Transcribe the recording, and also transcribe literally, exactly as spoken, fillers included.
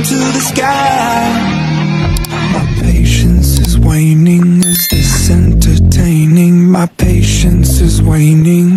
to the sky. My patience is waning, is this entertaining? My patience is waning.